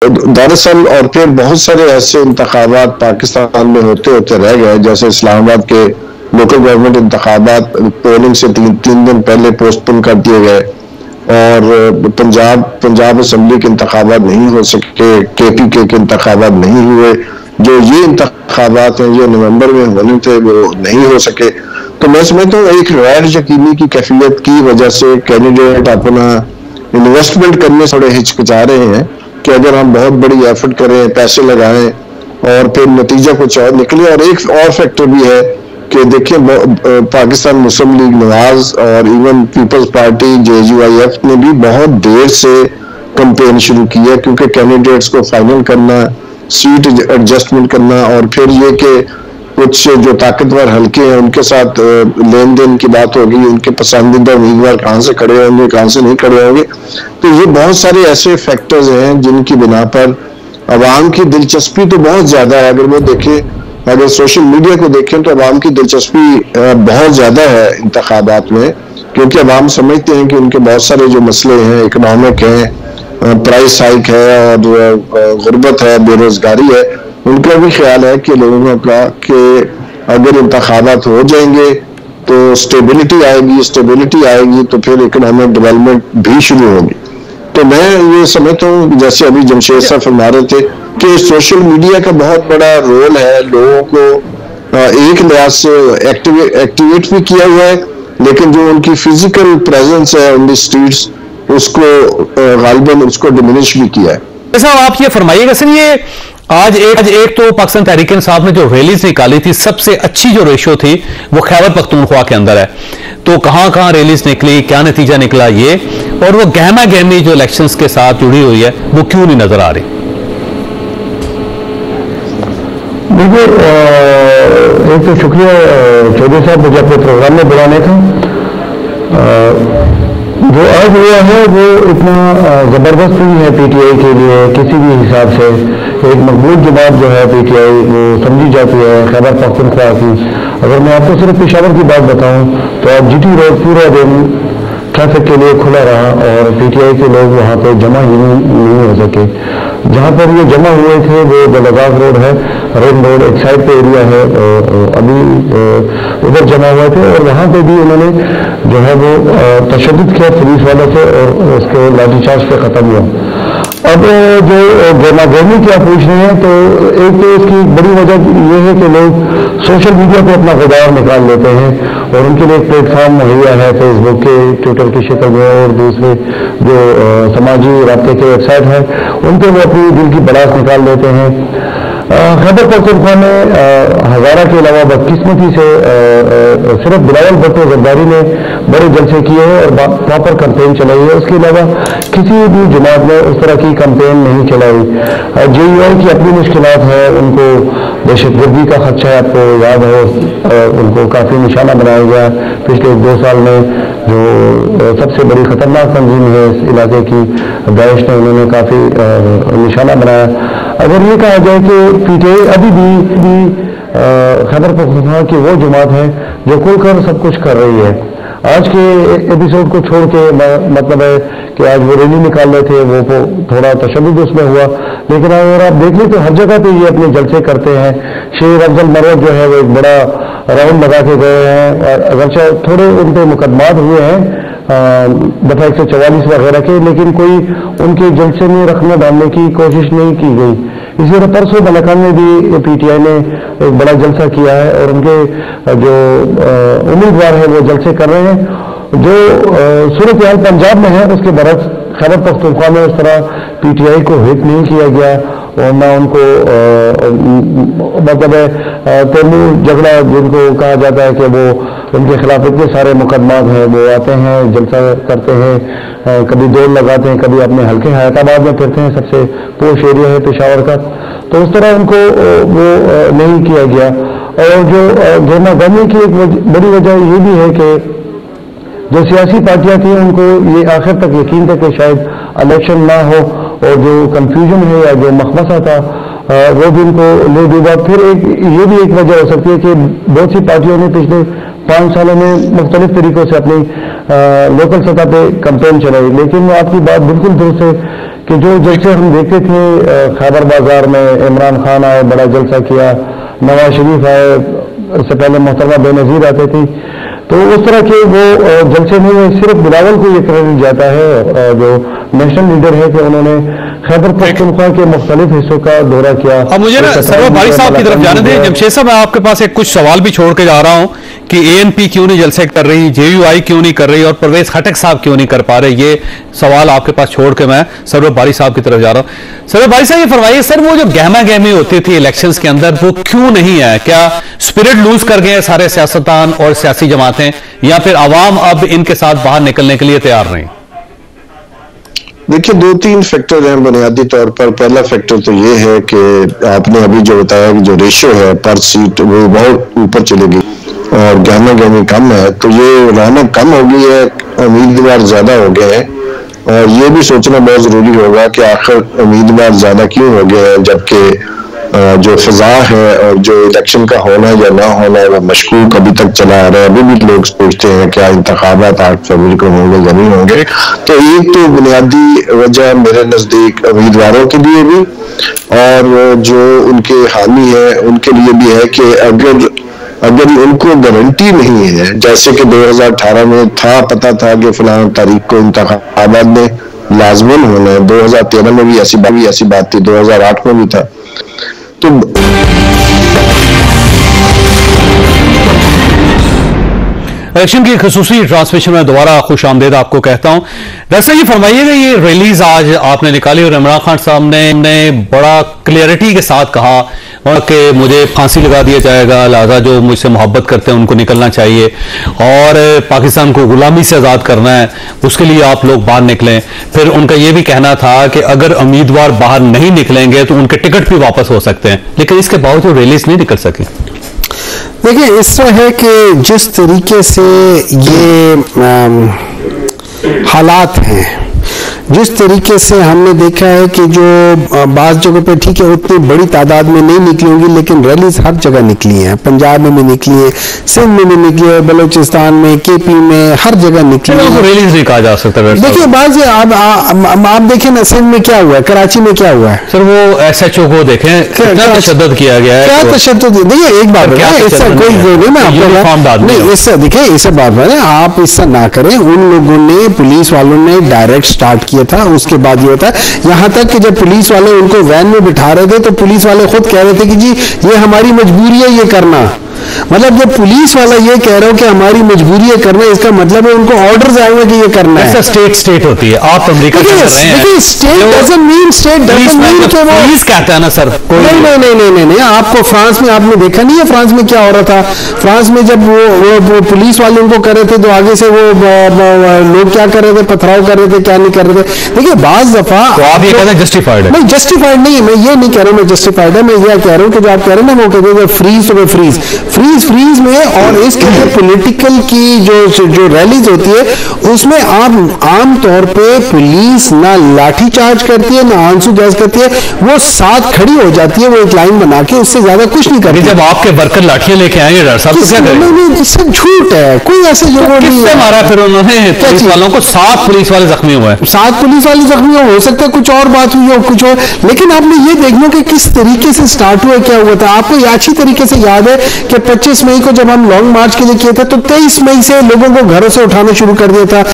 دراصل اور پھر بہت سارے ایسے انتخابات پاکستان میں ہوتے ہوتے رہ گئے، جیسے اسلام آباد کے لوکل گورنمنٹ انتخابات پولنگ سے تین دن پہلے پوسٹ پون کر دیے گئے، اور پنجاب اسمبلی کے انتخابات نہیں ہو سکے، کے پی کے انتخابات نہیں ہوئے، جو یہ انتخابات ہیں یہ نومبر میں ہونے تھے وہ نہیں ہو سکے۔ تو میں سمجھتا ہوں ایک غیر یقینی کی کیفیت کی وجہ سے کینڈیڈیٹ اپنا انویسٹمنٹ کرنے سے تھوڑے ہچکچا رہے ہیں کہ اگر ہم بہت بڑی ایفرٹ کریں، پیسے لگائیں اور پھر نتیجہ کچھ اور نکلے۔ اور ایک اور فیکٹر بھی ہے کہ دیکھیں پاکستان مسلم لیگ نواز اور ایون پیپلز پارٹی JUIF نے بھی بہت دیر سے کمپین شروع کی ہے، کیونکہ کینڈیڈیٹس کو فائنل کرنا، سیٹ ایڈجسٹمنٹ کرنا، اور پھر یہ کہ کچھ جو طاقتور حلقے ہیں ان کے ساتھ لین دین کی بات ہوگی، ان کے پسندیدہ امیدوار کہاں سے کھڑے ہوں گے، کہاں سے نہیں کھڑے ہوں گے۔ تو یہ بہت سارے ایسے فیکٹرز ہیں جن کی بنا پر عوام کی دلچسپی تو بہت زیادہ ہے۔ اگر وہ دیکھیں، اگر سوشل میڈیا کو دیکھیں تو عوام کی دلچسپی بہت زیادہ ہے انتخابات میں، کیونکہ عوام سمجھتے ہیں کہ ان کے بہت سارے جو مسئلے ہیں، اکنامک ہیں، پرائس ہائیک ہے اور غربت ہے، بے روزگاری ہے، ان کا بھی خیال ہے کہ لوگوں کا کہ اگر انتخابات ہو جائیں گے تو اسٹیبلٹی آئے گی تو پھر اکنامک ڈیولپمنٹ بھی شروع ہوگی۔ تو میں یہ سمجھتا ہوں جیسے ابھی جمشید صاحب فرما رہے تھے کہ سوشل میڈیا کا بہت بڑا رول ہے، لوگوں کو ایک لحاظ سے ایکٹیویٹ بھی کیا ہوا ہے، لیکن جو ان کی فزیکل پریزنس ہے ان دی اسٹریٹس اس کو غالباً اس کو ڈیمینش بھی کیا ہے۔ صاحب آپ یہ فرمائیے گا سر، یہ آج ایک تو پاکستان تحریک انصاف نے جو ریلیز نکالی تھی، سب سے اچھی جو ریشو تھی وہ خیبر پختونخوا کے اندر ہے، تو کہاں ریلیز نکلی، کیا نتیجہ نکلا یہ، اور وہ گہما گہمی جو الیکشنز کے ساتھ جڑی ہوئی ہے وہ کیوں نہیں نظر آ رہی؟ دیکھیے ایک تو شکریہ چودھری صاحب مجھے اپنے پروگرام میں بلانے کا۔ جو آج ہوا ہے وہ اتنا زبردست نہیں ہے پی ٹی آئی کے لیے کسی بھی حساب سے۔ ایک مضبوط جماعت جو ہے پی ٹی آئی وہ سمجھی جاتی ہے خیبر پختونخوا کی۔ اگر میں آپ کو صرف پشاور کی بات بتاؤں تو آج جی ٹی روڈ پورا دن ٹریفک کے لیے کھلا رہا اور پی ٹی آئی کے لوگ وہاں پہ جمع ہی نہیں ہو سکے۔ جہاں پر یہ جمع ہوئے تھے وہ بلغاز روڈ ہے، رین روڈ ایک سائڈ پہ ایریا ہے، ابھی ادھر جمع ہوئے تھے، اور وہاں پہ بھی انہوں نے جو ہے وہ تشدد کیا پولیس والوں سے اور اس کے لاٹھی چارج پہ ختم ہوا۔ اب جو گرما گرمی کیا پوچھ رہے ہیں، تو ایک تو اس کی بڑی وجہ یہ ہے کہ لوگ سوشل میڈیا پہ اپنا غبار نکال لیتے ہیں اور ان کے لیے ایک پلیٹ فارم مہیا ہے فیس بک کے، ٹویٹر کی شکل میں، اور دوسرے جو سماجی رابطے کے ویب سائٹ ہیں ان پہ وہ اپنی دل کی بڑاس نکال لیتے ہیں۔ خیبر پختونخوا میں ہزارہ کے علاوہ بدقسمتی سے صرف بلاول بھٹو زرداری نے بڑے جلسے کیے ہیں اور پراپر کمپین چلائی ہے، اس کے علاوہ کسی بھی جماعت نے اس طرح کی کمپین نہیں چلائی۔ JUI کی اپنی مشکلات ہیں، ان کو دہشت گردی کا خدشہ ہے، آپ کو یاد ہو ان کو کافی نشانہ بنایا گیا پچھلے 2 سال میں، جو سب سے بڑی خطرناک تنظیم ہے اس علاقے کی داعش نے انہوں نے کافی نشانہ بنایا۔ اگر یہ کہا جائے کہ پی ٹی آئی ابھی بھی خیبر پختونخوا کی وہ جماعت ہے جو کھل کر سب کچھ کر رہی ہے۔ آج کے ایپیسوڈ کو چھوڑ کے مطلب ہے کہ آج وہ ریلی نکال رہے تھے، وہ تھوڑا تشدد اس میں ہوا، لیکن اگر آپ دیکھ لیں تو ہر جگہ پہ یہ اپنے جلسے کرتے ہیں۔ شیر افضل مروت جو ہے وہ ایک بڑا راؤنڈ لگا کے گئے ہیں، اور اگرچہ تھوڑے ان پہ مقدمات ہوئے ہیں دفعہ 144 وغیرہ کے، لیکن کوئی ان کے جلسے میں رکھنے ڈالنے کی کوشش نہیں کی گئی۔ اسی طرح پرسوں ملکان میں بھی پی ٹی آئی نے ایک بڑا جلسہ کیا ہے اور ان کے جو امیدوار ہیں وہ جلسے کر رہے ہیں۔ جو صورتحال پنجاب میں ہے اس کے برعکس خیبر پختونخوا میں اس طرح پی ٹی آئی کو ہٹ نہیں کیا گیا، اور نہ ان کو مطلب تیمور جھگڑا جن کو کہا جاتا ہے کہ وہ ان کے خلاف اتنے سارے مقدمات ہیں، وہ آتے ہیں جلسہ کرتے ہیں، کبھی دوڑ لگاتے ہیں، کبھی اپنے حلقے حیات آباد میں پھرتے ہیں، سب سے پوش ایریا ہے پشاور کا، تو اس طرح ان کو وہ نہیں کیا گیا۔ اور جو گرما گرمی کی ایک بڑی وجہ یہ بھی ہے کہ جو سیاسی پارٹیاں تھیں ان کو یہ آخر تک یقین تھا کہ شاید الیکشن نہ ہو، اور جو کنفیوژن ہے یا جو مخمصہ تھا وہ بھی ان کو لے ڈوبا۔ پھر یہ بھی ایک وجہ ہو سکتی ہے کہ بہت سی پارٹیوں نے پچھلے 5 سالوں میں مختلف طریقوں سے اپنی لوکل سطح پہ کمپین چلائی، لیکن آپ کی بات بالکل درست ہے کہ جو جلسے ہم دیکھتے تھے خیبر بازار میں عمران خان آئے, بڑا جلسہ کیا, نواز شریف آئے, اس سے پہلے محترمہ بے نظیر آتے تھی, تو اس طرح کے وہ جلسے میں صرف بلاول کو یہ کریڈٹ جاتا ہے جو نیشنل لیڈر ہے کہ انہوں نے خیبر پختونخوا کے مختلف حصوں کا دورہ کیا. اب مجھے نا سرور باری صاحب کی طرف جانے دیں. جمشید صاحب, میں آپ کے پاس ایک کچھ سوال بھی چھوڑ کے جا رہا ہوں کہ اے این پی کیوں نہیں جلسے کر رہی, جے یو آئی کیوں نہیں کر رہی, اور پرویز خٹک صاحب کیوں نہیں کر پا رہے. یہ سوال آپ کے پاس چھوڑ کے میں سرور باری صاحب کی طرف جا رہا ہوں. سرور باری صاحب, یہ فرمائیے سر, وہ جو گہما گہمی ہوتی تھی الیکشنز کے اندر, وہ کیوں نہیں ہے؟ کیا اسپرٹ لوز کر گئے سارے سیاستدان اور سیاسی جماعتیں, یا پھر عوام اب ان کے ساتھ باہر نکلنے کے لیے تیار نہیں؟ دیکھیے, 2-3 فیکٹر ہیں بنیادی طور پر. پہلا فیکٹر تو یہ ہے کہ آپ نے ابھی جو بتایا کہ جو ریشو ہے پر سیٹ وہ بہت اوپر چلے گی اور گہما گہمی کم ہے, تو یہ رونق کم ہو گئی ہے, امیدوار زیادہ ہو گئے ہیں. اور یہ بھی سوچنا بہت ضروری ہوگا کہ آخر امیدوار زیادہ کیوں ہو گئے ہیں, جبکہ جو فضا ہے اور جو الیکشن کا ہونا یا نہ ہونا وہ مشکوک ابھی تک چلا آ رہا ہے. ابھی بھی لوگ سوچتے ہیں کیا انتخابات 8 فروری کو ہوں گے یا نہیں ہوں گے. تو ایک تو بنیادی وجہ میرے نزدیک امیدواروں کے لیے بھی اور جو ان کے حامی ہیں ان کے لیے بھی ہے کہ اگر ان کو گارنٹی نہیں ہے, جیسے کہ 2018 میں تھا, پتا تھا کہ فلاں تاریخ کو انتخابات میں لازمن ہونا ہے, 2013 میں بھی ایسی بات تھی, 2008 میں بھی تھا. تو الیکشن کی خصوصی ٹرانسمیشن میں دوبارہ خوش آمدید آپ کو کہتا ہوں. ڈاکٹر صاحب, یہ فرمائیے گا, یہ ریلیز آج آپ نے نکالی اور عمران خان صاحب نے بڑا کلیئرٹی کے ساتھ کہا کہ مجھے پھانسی لگا دیا جائے گا, لہذا جو مجھ سے محبت کرتے ہیں ان کو نکلنا چاہیے, اور پاکستان کو غلامی سے آزاد کرنا ہے, اس کے لیے آپ لوگ باہر نکلیں. پھر ان کا یہ بھی کہنا تھا کہ اگر امیدوار باہر نہیں نکلیں گے تو ان کے ٹکٹ بھی واپس ہو سکتے ہیں, لیکن اس کے باوجود ریلیز نہیں نکل سکی. دیکھیں, اس طرح ہے کہ جس طریقے سے یہ حالات ہیں, جس طریقے سے ہم نے دیکھا ہے کہ جو بعض جگہ پہ ٹھیک ہے اتنی بڑی تعداد میں نہیں نکلی ہوں گی, لیکن ریلیز ہر جگہ نکلی ہیں. پنجاب میں بھی نکلی ہے, سندھ میں بھی نکلی ہے, بلوچستان میں, کے پی میں, ہر جگہ نکلی ہے. ریلیز نہیں کہا جا سکتا. دیکھیے بعض آپ دیکھیں نا, سندھ میں کیا ہوا ہے, کراچی میں کیا ہوا ہے سر, وہ ایس ایچ او کو دیکھیں کتنا تشدد کیا گیا ہے. کیا تشدد, دیکھیے ایک بات اس سے کوئی نہیں, اس سے دیکھیں اس سے بات ہے, آپ اس سے نہ کریں. ان لوگوں نے, پولیس والوں نے ڈائریکٹ سٹارٹ کیا تھا, اس کے بعد یہ ہوتا ہے یہاں تک کہ جب پولیس والے ان کو وین میں بٹھا رہے تھے تو پولیس والے خود کہہ رہے تھے کہ جی یہ ہماری مجبوری ہے یہ کرنا. مطلب جب پولیس والا یہ کہہ رہا ہو کہ ہماری مجبوری ہے کرنا, اس کا مطلب ہے ان کو آرڈرز آئے ہوئے کہ یہ کرنا ہے. اسٹیٹ ہوتی ہے, آپ امریکہ سے کر رہے ہیں. پولیس کہتا ہے نا سر, نہیں, آپ کو فرانس میں آپ نے دیکھا نہیں ہے فرانس میں کیا ہو رہا تھا. فرانس میں جب وہ پولیس والے ان کو کر رہے تھے تو آگے سے وہ لوگ کیا کر رہے تھے, پتھراؤ کر رہے تھے, کیا نہیں کر رہے تھے. دیکھیے بعض دفعہ آپ یہ کہتے ہیں جسٹیفائڈ ہے. نہیں, جسٹیفائڈ نہیں ہے, میں یہ نہیں کہہ رہا ہوں میں جسٹیفائڈ ہے, میں یہ کہہ رہا ہوں کہ جو آپ کہہ رہے ہیں نا وہ کہتے ہیں فریز تو فریز میں, اور اس کے پولیٹیکل کی جو ریلیز ہوتی ہے اس میں آپ عام طور پہ پولیس نہ لاٹھی چارج کرتی ہے نہ آنسو گیس کرتی ہے, وہ ساتھ کھڑی ہو جاتی ہے, وہ ایک لائن بنا کے, اس سے زیادہ کچھ نہیں کرتی. جب آپ کے ورکر لاٹھیاں لے کے آئیں گے ڈاکٹر صاحب تو کیا کریں گے؟ اس سے جھوٹ ہے, کوئی ایسے جگہ نہیں ہے. مارا پھر انہوں نے پولیس والوں کو, 7 پولیس والے زخمی ہوئے ہیں. 7 پولیس والے زخمی ہو سکتا ہے کچھ اور بات ہوئی ہو, کچھ اور, لیکن آپ نے یہ دیکھنا کہ کس طریقے سے سٹارٹ ہوا, کیا ہوا تھا. آپ کو یہ اچھی طریقے سے یاد ہے کہ 25 مئی کو جب ہم لانگ مارچ کے لیے کیے تھے تو 23 مئی سے لوگوں کو گھروں سے اٹھانا شروع کر دیا تھا.